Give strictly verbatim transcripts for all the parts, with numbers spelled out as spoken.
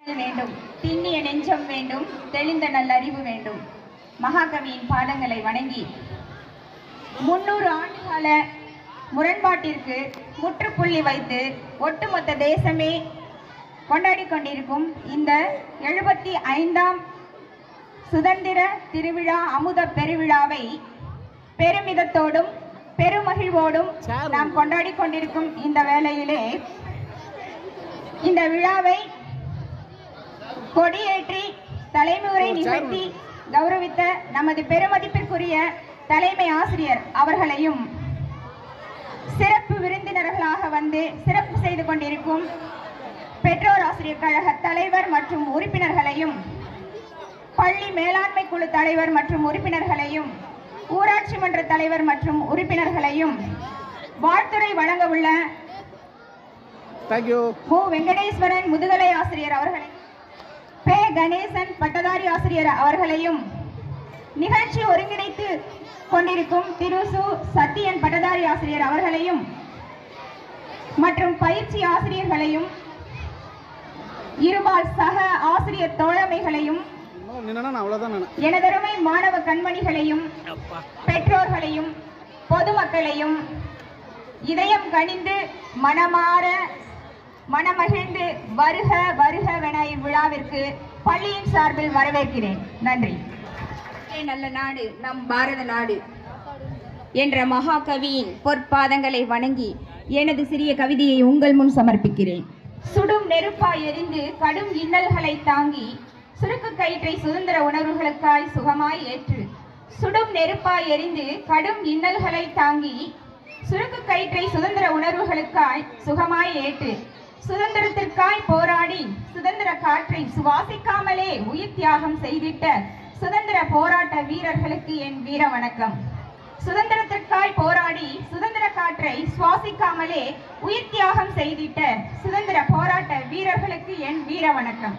வேண்டும், திண்ணிய நெஞ்சம் வேண்டும், தெளிந்த நல்லறிவு வேண்டும். மகாகவியின் பாதங்களை வணங்கி முன்னூறு ஆண்டுகால முரண்பாட்டிற்கு முற்றுப்புள்ளி வைத்து ஒட்டுமொத்த தேசமே கொண்டாடி கொண்டிருக்கும் இந்த எழுபத்தி ஐந்தாம் சுதந்திர திருவிழா அமுத பெருவிழாவை பெருமிதத்தோடும் பெருமகிழ்வோடும் நாம் கொண்டாடி கொண்டிருக்கும் இந்த வேளையிலே இந்த விழாவை கொடியேற்றி தலைமுறை நிகழ்த்தி கௌரவித்த நமது பெருமதிப்பிற்குரிய தலைமை ஆசிரியர் அவர்களையும் சிறப்பு விருந்தினர்களாக வந்து சிறப்பு செய்து கொண்டிருக்கும் பெற்றோர் ஆசிரியர் கழக தலைவர் மற்றும் உறுப்பினர்களையும், பள்ளி மேலாண்மை குழு தலைவர் மற்றும் உறுப்பினர்களையும், ஊராட்சி மன்ற தலைவர் மற்றும் உறுப்பினர்களையும், வாழ்த்துறை வழங்க உள்ள மு வெங்கடேஸ்வரன் முதுகலை ஆசிரியர் அவர்களை, பே கணேசன் பட்டதாரி ஆசிரியர் அவர்களையும், நிகழ்ச்சி ஒருங்கிணைத்து கொண்டிருக்கும் திரு சு சத்தியன் பட்டதாரி ஆசிரியர் அவர்களையும் மற்றும் பயிற்சி ஆசிரியர்களையும், இருபால் சக ஆசிரியர் தோழமைகளையும், எனதருமை மாணவ கண்மணிகளையும், பெற்றோர்களையும், பொதுமக்களையும் இதயம் கனிந்து மனமாற மனமகிழ்ந்து வருக வருகவென இவ்விழாவிற்கு பள்ளியின் சார்பில் வரவேற்கிறேன். நன்றி. நல்ல நாடு நம் பாரத நாடு என்ற மகாகவியின் பொற்பாதங்களை வணங்கி எனது சிறிய கவிதையை உங்கள் முன் சமர்ப்பிக்கிறேன். சுடும் நெருப்பாய் எரிந்து கடும் இன்னல்களை தாங்கி சுருக்கு கயிற்றை சுதந்திர உணர்வுகளுக்காய் சுகமாய் ஏற்று. சுடும் நெருப்பாய் எரிந்து கடும் இன்னல்களை தாங்கி சுருக்கு கயிற்றை சுதந்திர உணர்வுகளுக்காய் சுகமாய் ஏற்று. சுதந்திரத்திற்காய் போராடி சுதந்திர காற்றை சுவாசிக்காமலே உயிர் தியாகம் செய்திட்ட சுதந்திர போராட்ட வீரர்களுக்கு என் வீர வணக்கம். சுதந்திரத்திற்காய் போராடி சுதந்திர காற்றை சுவாசிக்காமலே உயிர் தியாகம் செய்திட்ட சுதந்திர போராட்ட வீரர்களுக்கு என் வீர வணக்கம்.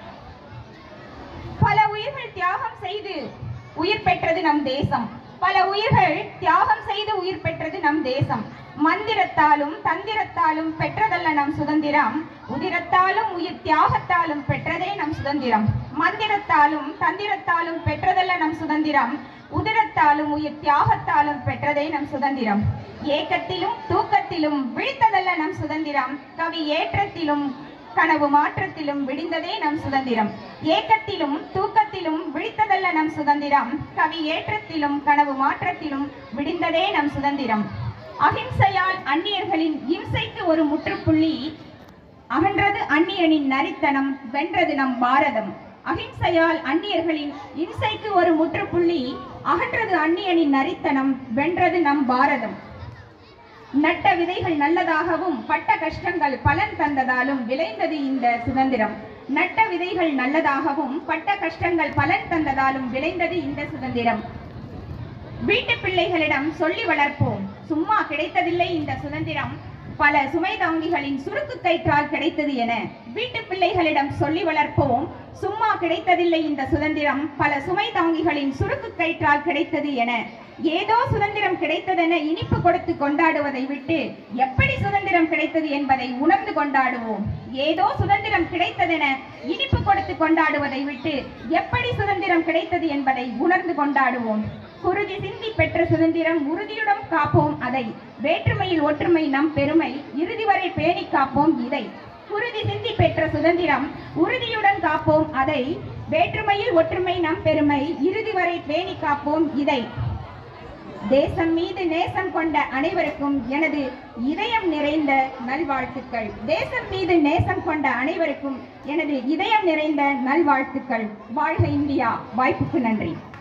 பல உயிர்கள் தியாகம் செய்து உயிர் பெற்றது நம் தேசம். பல உயிர்கள் தியாகம் செய்து உயிர் பெற்றது நம் தேசம். மந்திரத்தாலும் தந்திரத்தாலும் பெற்றதல்ல நம் சுதந்திரம், உதிரத்தாலும் உயிர் தியாகத்தாலும் பெற்றதே நம் சுதந்திரம். மந்திரத்தாலும் தந்திரத்தாலும் பெற்றதல்ல நம் சுதந்திரம், உதிரத்தாலும் உயிர் தியாகத்தாலும் பெற்றதே நம் சுதந்திரம். ஏக்கத்திலும் தூக்கத்திலும் விழித்ததல்ல நம் சுதந்திரம், கவி ஏற்றத்திலும் கனவு மாற்றத்திலும் விடிந்ததே நம் சுதந்திரம். ஏக்கத்திலும் தூக்கத்திலும் விழித்ததல்ல நம் சுதந்திரம், கவி ஏற்றத்திலும் கனவு மாற்றத்திலும் விடிந்ததே நம் சுதந்திரம். அகிம்சையால் அந்நியர்களின் இம்சைக்கு ஒரு முற்றுப்புள்ளி அகன்றது அந்நியனின் நரித்தனம், வென்றது நம் பாரதம். அகிம்சையால் அந்நியர்களின் இம்சைக்கு ஒரு முற்றுப்புள்ளி அகன்றது அந்நியனின் நரித்தனம், வென்றது நம் பாரதம். நட்ட விதைகள் நல்லதாகவும் பட்ட கஷ்டங்கள் பலன் தந்ததாலும் விளைந்தது இந்த சுதந்திரம். நட்ட விதைகள் நல்லதாகவும் பட்ட கஷ்டங்கள் பலன் தந்ததாலும் விளைந்தது இந்த சுதந்திரம். வீட்டு பிள்ளைகளிடம் சொல்லி வளர்ப்போம், சும்மா கிடைத்ததில்லை இந்த சுதந்திரம், பல சுமை தாங்கிகளின் சுருக்கு கயிற்றால் கிடைத்தது என. வீட்டு பிள்ளைகளிடம் சொல்லி வளர்ப்போம், சும்மா கிடைத்ததில்லை இந்த சுதந்திரம், பல சுமை தாங்கிகளின் சுருக்கு கயிற்றால் கிடைத்தது என. ஏதோ சுதந்திரம் கிடைத்ததென இனிப்பு கொடுத்து கொண்டாடுவதை விட்டு எப்படி சுதந்திரம் கிடைத்தது என்பதை உணர்ந்து கொண்டாடுவோம். ஏதோ சுதந்திரம் கிடைத்ததென இனிப்பு கொடுத்து கொண்டாடுவதை விட்டு எப்படி சுதந்திரம் கிடைத்தது என்பதை உணர்ந்து கொண்டாடுவோம். குருதி சிந்தி பெற்ற சுதந்திரம் உறுதியுடன் காப்போம் அதை, வேற்றுமையில் ஒற்றுமை நம் பெருமை, இறுதி வரை பேணி காப்போம் இதை. குருதி சிந்தி பெற்ற சுதந்திரம் உறுதியுடன் காப்போம் அதை, வேற்றுமையில் ஒற்றுமை நம் பெருமை, இறுதி வரை பேணி காப்போம் இதை. தேசம் மீது நேசம் கொண்ட அனைவருக்கும் எனது இதயம் நிறைந்த நல்வாழ்த்துக்கள். தேசம் மீது நேசம் கொண்ட அனைவருக்கும் எனது இதயம் நிறைந்த நல்வாழ்த்துக்கள். வாழ்க இந்தியா. வாய்ப்புக்கு நன்றி.